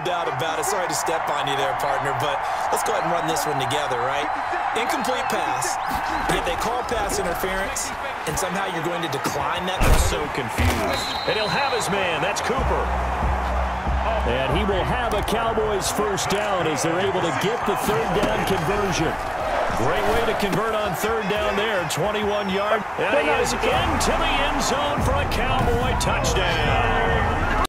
doubt about it. Sorry to step on you there, partner, but let's go ahead and run this one together, right? Incomplete pass. Yet they call pass interference, and somehow you're going to decline that. I'm so confused. And he'll have his man. That's Cooper. And he will have a Cowboys first down as they're able to get the third down conversion. Great way to convert on third down there. 21-yard. And he is into the end zone for a Cowboy touchdown.